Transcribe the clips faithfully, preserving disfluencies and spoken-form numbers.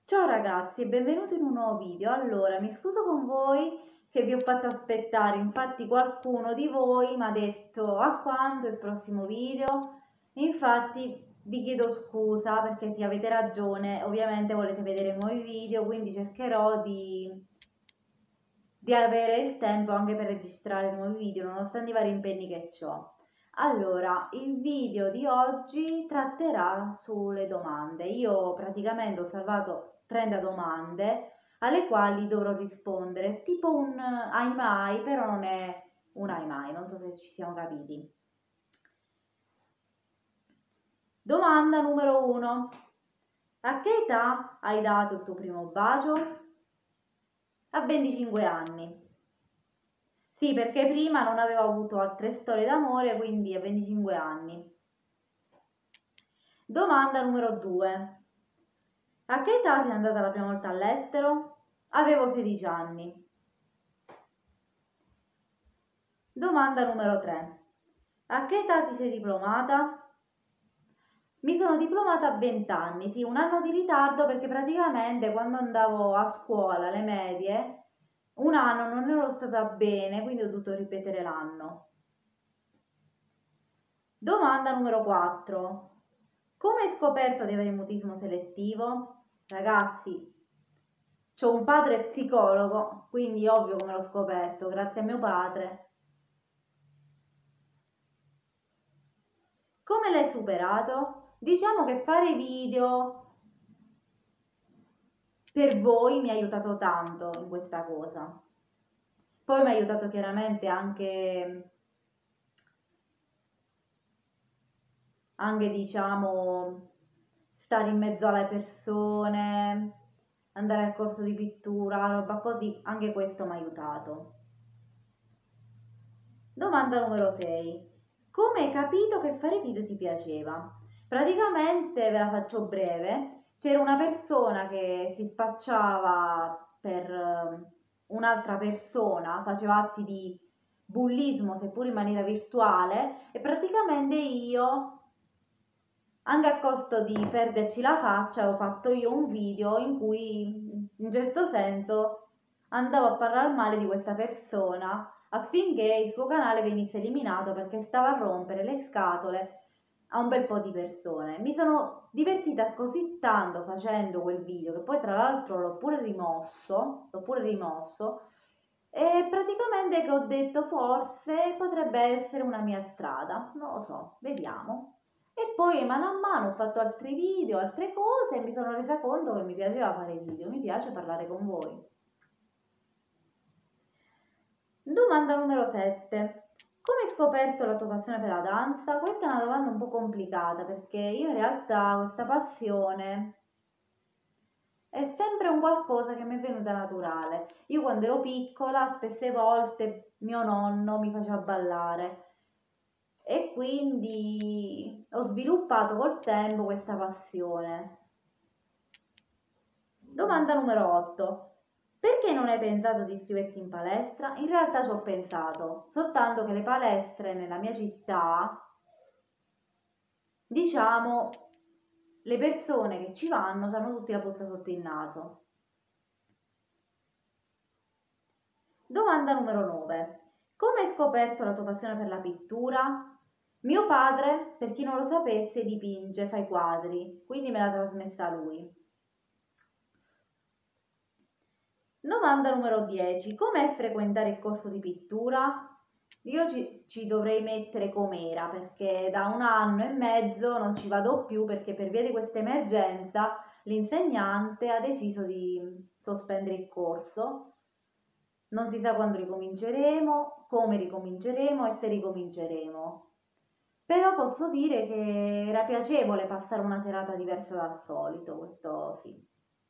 Ciao ragazzi e benvenuti in un nuovo video. Allora, mi scuso con voi che vi ho fatto aspettare, infatti qualcuno di voi mi ha detto a quando il prossimo video. Infatti vi chiedo scusa perché sì, avete ragione, ovviamente volete vedere nuovi video, quindi cercherò di, di avere il tempo anche per registrare nuovi video, nonostante i vari impegni che ho. Allora, il video di oggi tratterà sulle domande. Io praticamente ho salvato trenta domande alle quali dovrò rispondere, tipo un ai mai, però non è un ai mai, non so se ci siamo capiti. Domanda numero uno. A che età hai dato il tuo primo bacio? A venticinque anni. Sì, perché prima non avevo avuto altre storie d'amore, quindi a venticinque anni. Domanda numero due. A che età sei andata la prima volta all'estero? Avevo sedici anni. Domanda numero tre. A che età ti sei diplomata? Mi sono diplomata a venti anni, sì, un anno di ritardo perché praticamente quando andavo a scuola, alle medie, un anno non ero stata bene, quindi ho dovuto ripetere l'anno. Domanda numero quattro. Come hai scoperto di avere mutismo selettivo? Ragazzi, c'ho un padre psicologo, quindi ovvio come l'ho scoperto, grazie a mio padre. Come l'hai superato? Diciamo che fare video per voi mi ha aiutato tanto in questa cosa. Poi mi ha aiutato chiaramente anche, anche diciamo, stare in mezzo alle persone, andare al corso di pittura, roba così, anche questo mi ha aiutato. Domanda numero sei. Come hai capito che fare video ti piaceva? Praticamente, ve la faccio breve, c'era una persona che si spacciava per eh, un'altra persona, faceva atti di bullismo seppur in maniera virtuale e praticamente io, anche a costo di perderci la faccia, ho fatto io un video in cui in un certo senso andavo a parlare male di questa persona affinché il suo canale venisse eliminato perché stava a rompere le scatole a un bel po' di persone. Mi sono divertita così tanto facendo quel video che poi tra l'altro l'ho pure rimosso, l'ho pure rimosso e praticamente che ho detto forse potrebbe essere una mia strada, non lo so, vediamo. E poi mano a mano ho fatto altri video, altre cose e mi sono resa conto che mi piaceva fare video, mi piace parlare con voi. Domanda numero sette. Come hai scoperto la tua passione per la danza? Questa è una domanda un po' complicata perché io in realtà questa passione è sempre un qualcosa che mi è venuta naturale. Io quando ero piccola, spesse volte mio nonno mi faceva ballare e quindi ho sviluppato col tempo questa passione. Domanda numero otto. Perché non hai pensato di iscriverti in palestra? In realtà ci ho pensato, soltanto che le palestre nella mia città, diciamo, le persone che ci vanno hanno tutti la puzza sotto il naso. Domanda numero nove. Come hai scoperto la tua passione per la pittura? Mio padre, per chi non lo sapesse, dipinge, fa i quadri, quindi me l'ha trasmessa lui. Domanda numero dieci. Come frequentare il corso di pittura? Io ci, ci dovrei mettere com'era perché da un anno e mezzo non ci vado più perché per via di questa emergenza l'insegnante ha deciso di sospendere il corso. Non si sa quando ricominceremo, come ricominceremo e se ricominceremo. Però posso dire che era piacevole passare una serata diversa dal solito, questo sì.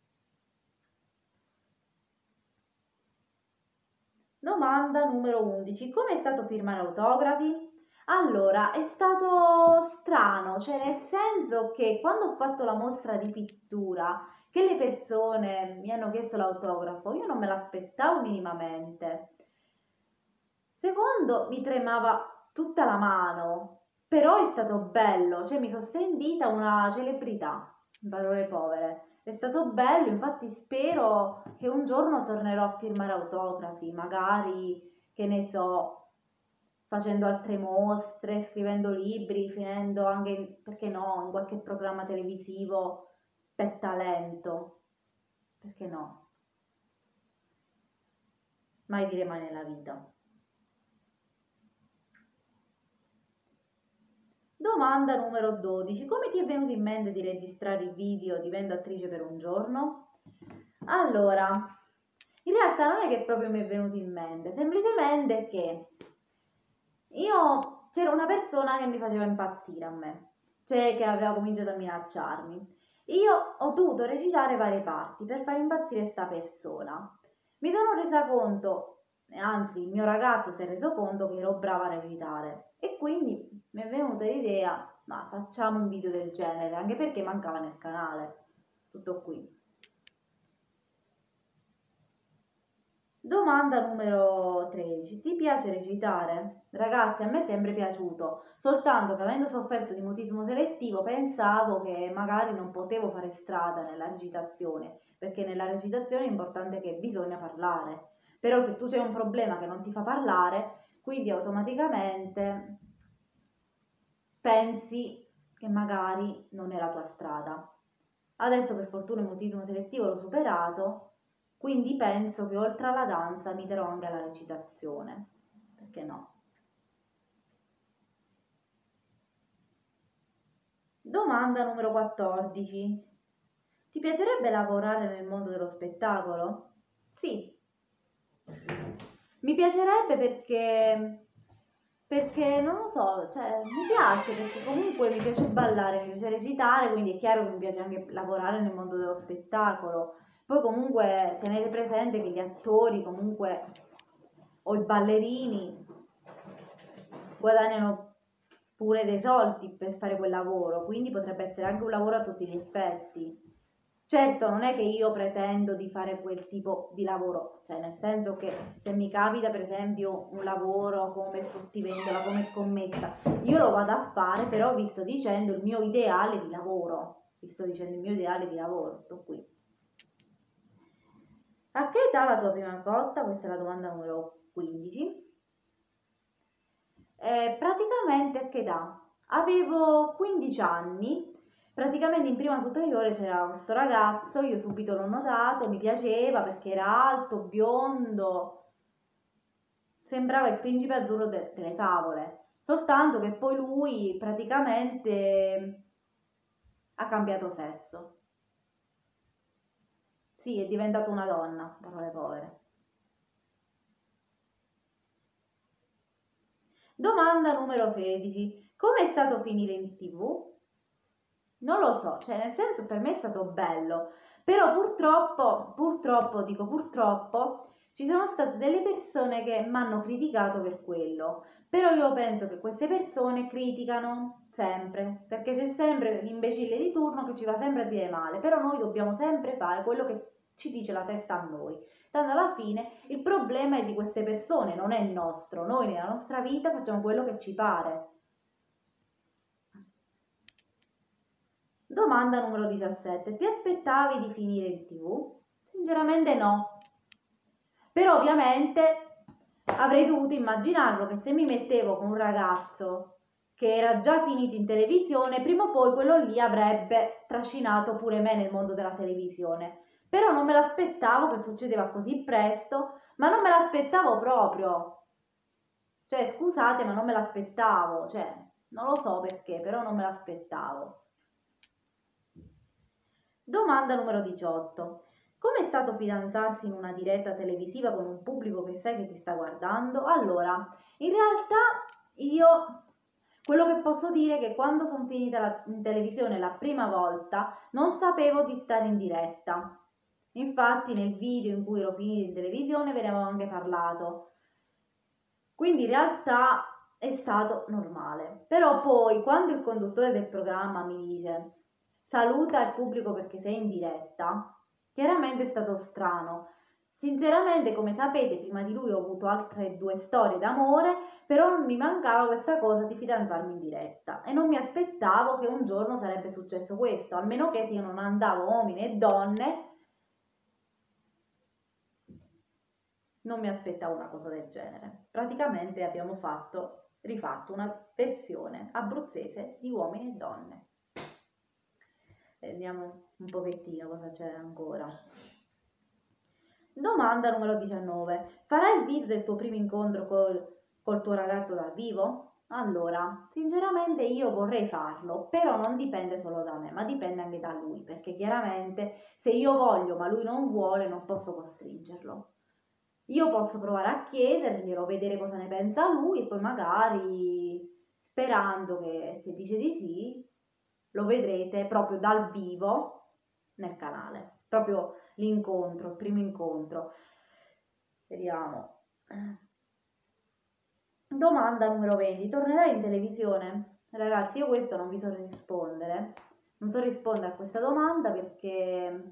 Domanda numero undici. Come è stato firmare autografi? Allora, è stato strano, cioè nel senso che quando ho fatto la mostra di pittura, che le persone mi hanno chiesto l'autografo, io non me l'aspettavo minimamente. Secondo, mi tremava tutta la mano, però è stato bello, cioè mi sono sentita una celebrità, in parole povere. È stato bello, infatti spero che un giorno tornerò a firmare autografi, magari, che ne so, facendo altre mostre, scrivendo libri, finendo anche, perché no, in qualche programma televisivo per talento, perché no? Mai dire mai nella vita. Domanda numero dodici. Come ti è venuto in mente di registrare i video Divento attrice per un giorno? Allora, in realtà non è che proprio mi è venuto in mente, semplicemente che io c'era una persona che mi faceva impazzire a me, cioè che aveva cominciato a minacciarmi. Io ho dovuto recitare varie parti per far impazzire questa persona. Mi sono resa conto, anzi il mio ragazzo si è reso conto che ero brava a recitare e quindi mi è venuta l'idea, ma facciamo un video del genere, anche perché mancava nel canale. Tutto qui. Domanda numero tredici. Ti piace recitare? Ragazzi, a me è sempre piaciuto, soltanto che avendo sofferto di mutismo selettivo pensavo che magari non potevo fare strada nella recitazione, perché nella recitazione è importante che bisogna parlare. Però se tu c'è un problema che non ti fa parlare, quindi automaticamente pensi che magari non è la tua strada. Adesso per fortuna il mutismo selettivo l'ho superato, quindi penso che oltre alla danza mi darò anche alla recitazione. Perché no? Domanda numero quattordici. Ti piacerebbe lavorare nel mondo dello spettacolo? Sì. Mi piacerebbe perché perché non lo so, cioè mi piace perché comunque mi piace ballare, mi piace recitare, quindi è chiaro che mi piace anche lavorare nel mondo dello spettacolo. Poi comunque tenete presente che gli attori comunque o i ballerini guadagnano pure dei soldi per fare quel lavoro, quindi potrebbe essere anche un lavoro a tutti gli effetti. Certo, non è che io pretendo di fare quel tipo di lavoro, cioè nel senso che se mi capita per esempio un lavoro come fruttivendola, come commessa, io lo vado a fare, però vi sto dicendo il mio ideale di lavoro, vi sto dicendo il mio ideale di lavoro, sto qui. A che età la tua prima cotta? Questa è la domanda numero quindici. Eh, praticamente a che età? Avevo quindici anni, praticamente in prima superiore c'era questo ragazzo, io subito l'ho notato, mi piaceva perché era alto, biondo, sembrava il principe azzurro de- delle favole, soltanto che poi lui praticamente ha cambiato sesso. Sì, è diventato una donna, parole povere. Domanda numero sedici. Come è stato finire in tivù? Non lo so, cioè nel senso per me è stato bello, però purtroppo, purtroppo, dico purtroppo, ci sono state delle persone che mi hanno criticato per quello, però io penso che queste persone criticano sempre, perché c'è sempre l'imbecille di turno che ci va sempre a dire male, però noi dobbiamo sempre fare quello che ci dice la testa a noi. Tanto alla fine il problema è di queste persone, non è il nostro. Noi nella nostra vita facciamo quello che ci pare. Domanda numero diciassette. Ti aspettavi di finire in tivù? Sinceramente no. Però ovviamente avrei dovuto immaginarlo che se mi mettevo con un ragazzo che era già finito in televisione, prima o poi quello lì avrebbe trascinato pure me nel mondo della televisione. Però non me l'aspettavo che succedeva così presto, ma non me l'aspettavo proprio. Cioè, scusate, ma non me l'aspettavo, cioè, non lo so perché, però non me l'aspettavo. Domanda numero diciotto. Come è stato fidanzarsi in una diretta televisiva con un pubblico che sai che ti sta guardando? Allora, in realtà io quello che posso dire è che quando sono finita la, in televisione la prima volta non sapevo di stare in diretta. Infatti nel video in cui ero finita in televisione ve ne avevo anche parlato. Quindi in realtà è stato normale. Però poi quando il conduttore del programma mi dice saluta il pubblico perché sei in diretta, chiaramente è stato strano. Sinceramente, come sapete, prima di lui ho avuto altre due storie d'amore, però mi mancava questa cosa di fidanzarmi in diretta e non mi aspettavo che un giorno sarebbe successo questo, almeno che se io non andavo uomini e donne, non mi aspettavo una cosa del genere. Praticamente abbiamo fatto, rifatto una versione abruzzese di uomini e donne. Vediamo un pochettino cosa c'è ancora. Domanda numero diciannove. Farai il video del tuo primo incontro col, col tuo ragazzo dal vivo? Allora, sinceramente io vorrei farlo, però non dipende solo da me, ma dipende anche da lui, perché chiaramente se io voglio ma lui non vuole non posso costringerlo. Io posso provare a chiederglielo, vedere cosa ne pensa lui e poi magari, sperando che se dice di sì, lo vedrete proprio dal vivo nel canale, proprio l'incontro, il primo incontro. Vediamo. Domanda numero venti. Tornerai in televisione? Ragazzi, io questo non vi so rispondere. Non so rispondere a questa domanda perché...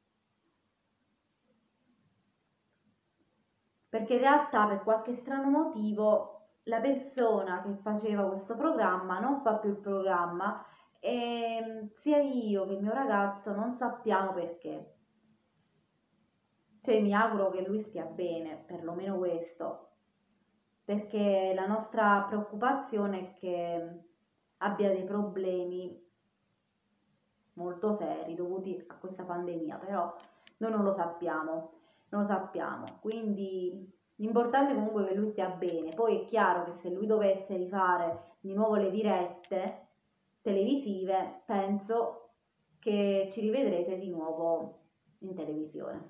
Perché in realtà per qualche strano motivo la persona che faceva questo programma non fa più il programma e sia io che il mio ragazzo non sappiamo perché. Cioè mi auguro che lui stia bene, perlomeno questo, perché la nostra preoccupazione è che abbia dei problemi molto seri dovuti a questa pandemia, però noi non lo sappiamo, non lo sappiamo, quindi l'importante comunque è che lui stia bene. Poi è chiaro che se lui dovesse rifare di nuovo le dirette televisive, penso che ci rivedrete di nuovo in televisione.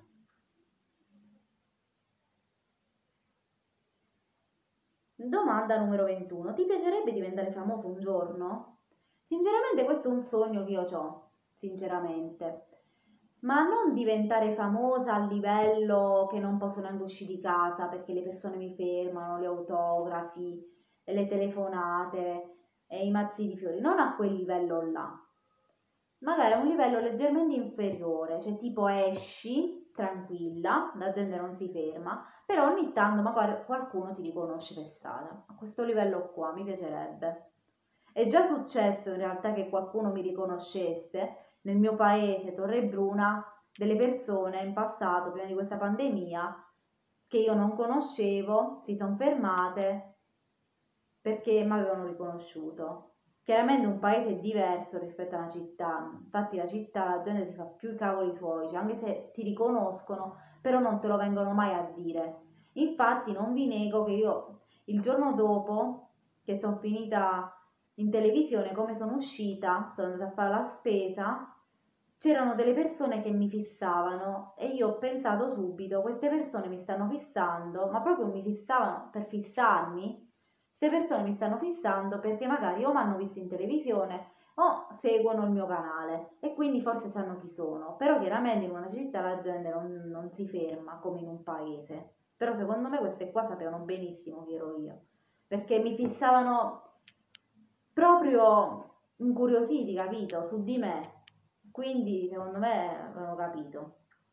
Domanda numero ventuno. Ti piacerebbe diventare famoso un giorno? Sinceramente questo è un sogno che io ho, sinceramente. Ma non diventare famosa a livello che non posso neanche uscire di casa perché le persone mi fermano, gli autografi, le telefonate e i mazzi di fiori. Non a quel livello là. Magari a un livello leggermente inferiore, cioè tipo esci tranquilla, la gente non si ferma, però ogni tanto magari qualcuno ti riconosce per strada. A questo livello qua mi piacerebbe. È già successo in realtà che qualcuno mi riconoscesse nel mio paese, Torrebruna, delle persone in passato, prima di questa pandemia, che io non conoscevo, si sono fermate perché mi avevano riconosciuto. Chiaramente un paese è diverso rispetto a una città, infatti la città la gente si fa più i cavoli suoi, cioè anche se ti riconoscono, però non te lo vengono mai a dire. Infatti non vi nego che io il giorno dopo che sono finita in televisione, come sono uscita, sono andata a fare la spesa, c'erano delle persone che mi fissavano e io ho pensato subito, queste persone mi stanno fissando, ma proprio mi fissavano per fissarmi. Queste persone mi stanno fissando perché magari o mi hanno visto in televisione o seguono il mio canale e quindi forse sanno chi sono. Però chiaramente in una città la gente non, non si ferma come in un paese. Però secondo me queste qua sapevano benissimo chi ero io, perché mi fissavano proprio incuriositi, capito, su di me. Quindi secondo me avevano capito.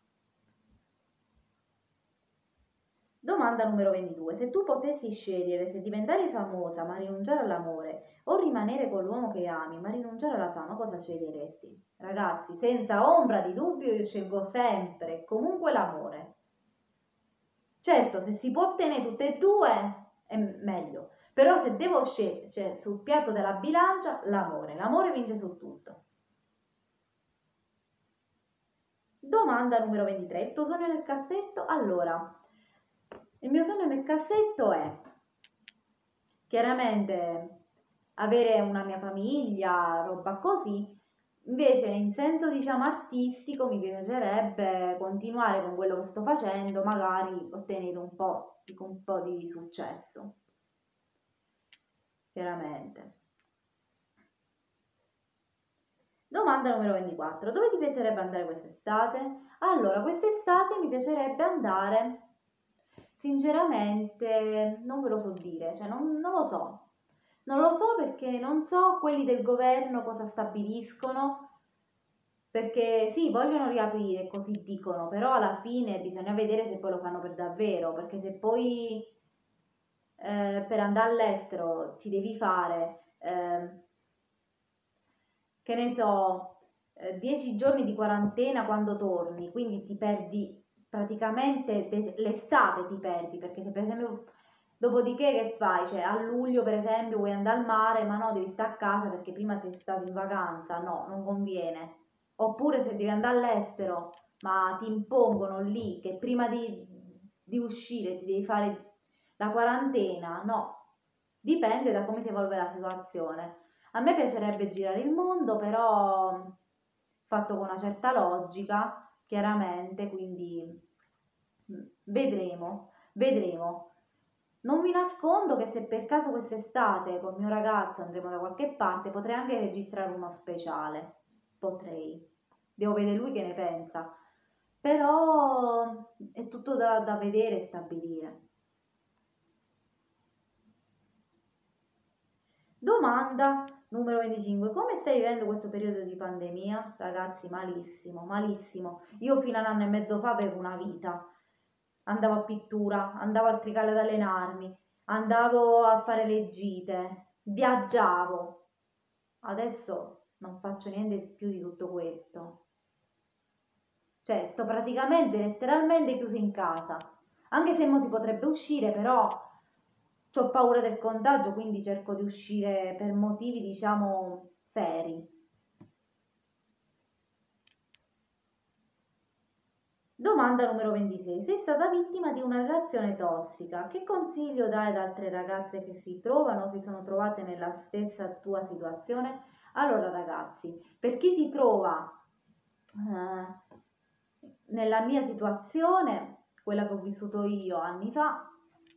Domanda numero ventidue. Se tu potessi scegliere se diventare famosa ma rinunciare all'amore o rimanere con l'uomo che ami ma rinunciare alla fama, cosa sceglieresti? Ragazzi, senza ombra di dubbio io scelgo sempre e comunque l'amore. Certo, se si può ottenere tutte e due è meglio, però se devo scegliere, cioè, sul piatto della bilancia, l'amore. L'amore vince su tutto. Domanda numero ventitré. Il tuo sogno nel cassetto? Allora, il mio sogno nel cassetto è chiaramente avere una mia famiglia, roba così. Invece in senso diciamo artistico mi piacerebbe continuare con quello che sto facendo, magari ottenere un po', un po' di successo, chiaramente. Domanda numero ventiquattro. Dove ti piacerebbe andare quest'estate? Allora, quest'estate mi piacerebbe andare, sinceramente, non ve lo so dire, cioè non, non lo so. Non lo so perché non so quelli del governo cosa stabiliscono, perché sì, vogliono riaprire, così dicono, però alla fine bisogna vedere se poi lo fanno per davvero, perché se poi eh, per andare all'estero ci devi fare, eh, che ne so, eh, dieci giorni di quarantena quando torni, quindi ti perdi praticamente de- l'estate, ti perdi, perché se per esempio dopodiché che fai? Cioè a luglio per esempio vuoi andare al mare, ma no, devi stare a casa perché prima sei stato in vacanza, no, non conviene. Oppure se devi andare all'estero, ma ti impongono lì che prima di, di uscire ti devi fare la quarantena, no, dipende da come si evolve la situazione. A me piacerebbe girare il mondo, però fatto con una certa logica, chiaramente, quindi mm, vedremo, vedremo. Non vi nascondo che se per caso quest'estate col mio ragazzo andremo da qualche parte, potrei anche registrare uno speciale. Potrei. Devo vedere lui che ne pensa. Però è tutto da, da vedere e stabilire. Domanda numero venticinque. Come stai vivendo questo periodo di pandemia? Ragazzi, malissimo, malissimo. Io fino a un anno e mezzo fa avevo una vita. Andavo a pittura, andavo al Tricale ad allenarmi, andavo a fare le gite, viaggiavo. Adesso non faccio niente di più di tutto questo. Cioè, sto praticamente letteralmente chiuso in casa. Anche se mo si potrebbe uscire, però ho paura del contagio, quindi cerco di uscire per motivi, diciamo, seri. Domanda numero ventisei. Sei stata vittima di una relazione tossica. Che consiglio dai ad altre ragazze che si trovano o si sono trovate nella stessa tua situazione? Allora, ragazzi, per chi si trova eh, nella mia situazione, quella che ho vissuto io anni fa,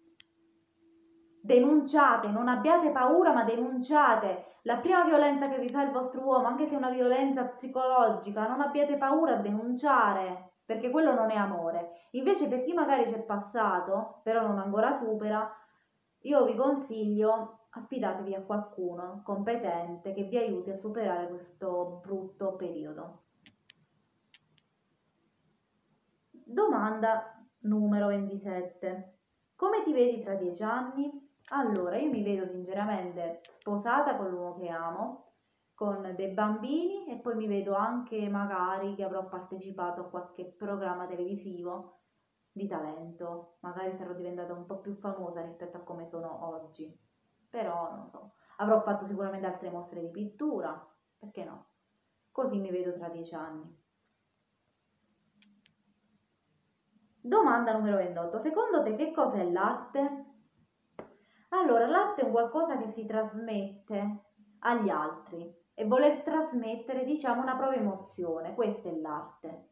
denunciate, non abbiate paura, ma denunciate. La prima violenza che vi fa il vostro uomo, anche se è una violenza psicologica, non abbiate paura a denunciare, perché quello non è amore. Invece per chi magari c'è passato, però non ancora supera, io vi consiglio, affidatevi a qualcuno competente che vi aiuti a superare questo brutto periodo. Domanda numero ventisette. Come ti vedi tra dieci anni? Allora, io mi vedo sinceramente sposata con l'uomo che amo, con dei bambini e poi mi vedo anche magari che avrò partecipato a qualche programma televisivo di talento. Magari sarò diventata un po' più famosa rispetto a come sono oggi. Però non so. Avrò fatto sicuramente altre mostre di pittura, perché no? Così mi vedo tra dieci anni. Domanda numero ventotto. Secondo te che cosa è l'arte? Allora, l'arte è un qualcosa che si trasmette agli altri e voler trasmettere, diciamo, una propria emozione. Questa è l'arte.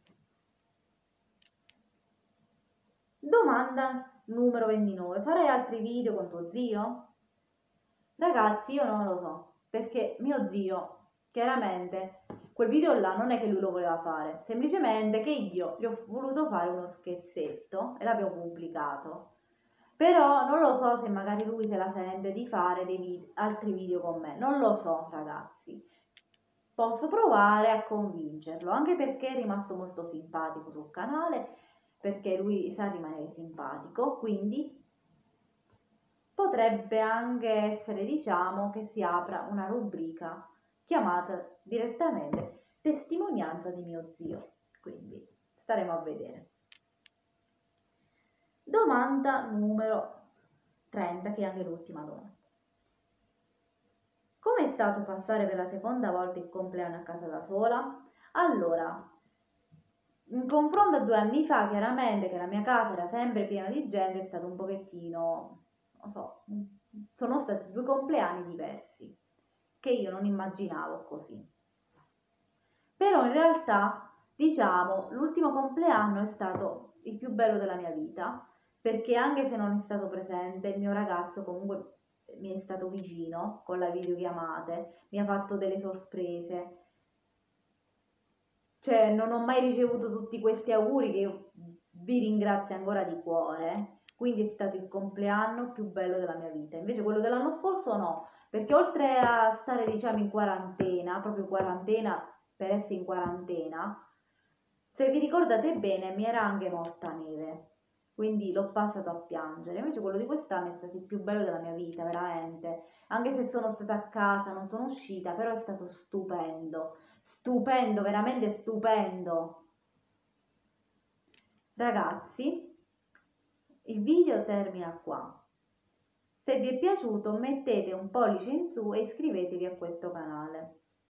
Domanda numero ventinove. Farai altri video con tuo zio? Ragazzi, io non lo so, perché mio zio, chiaramente, quel video là non è che lui lo voleva fare, semplicemente che io gli ho voluto fare uno scherzetto e l'abbiamo pubblicato. Però non lo so se magari lui se la sente di fare dei video, altri video con me, non lo so, ragazzi. Posso provare a convincerlo, anche perché è rimasto molto simpatico sul canale, perché lui sa rimanere simpatico, quindi potrebbe anche essere, diciamo, che si apra una rubrica chiamata direttamente testimonianza di mio zio. Quindi staremo a vedere. Domanda numero trenta, che è anche l'ultima domanda. Come è stato passare per la seconda volta il compleanno a casa da sola? Allora, in confronto a due anni fa, chiaramente che la mia casa era sempre piena di gente, è stato un pochettino, non so, sono stati due compleanni diversi, che io non immaginavo così. Però in realtà, diciamo, l'ultimo compleanno è stato il più bello della mia vita, perché anche se non è stato presente, il mio ragazzo comunque mi è stato vicino con la videochiamate, mi ha fatto delle sorprese. Cioè, non ho mai ricevuto tutti questi auguri che io vi ringrazio ancora di cuore. Quindi è stato il compleanno più bello della mia vita. Invece quello dell'anno scorso no, perché oltre a stare, diciamo, in quarantena, proprio quarantena per essere in quarantena, se vi ricordate bene mi era anche morta neve, quindi l'ho passato a piangere. Invece quello di quest'anno è stato il più bello della mia vita, veramente. Anche se sono stata a casa, non sono uscita, però è stato stupendo, stupendo, veramente stupendo. Ragazzi, il video termina qua. Se vi è piaciuto mettete un pollice in su e iscrivetevi a questo canale.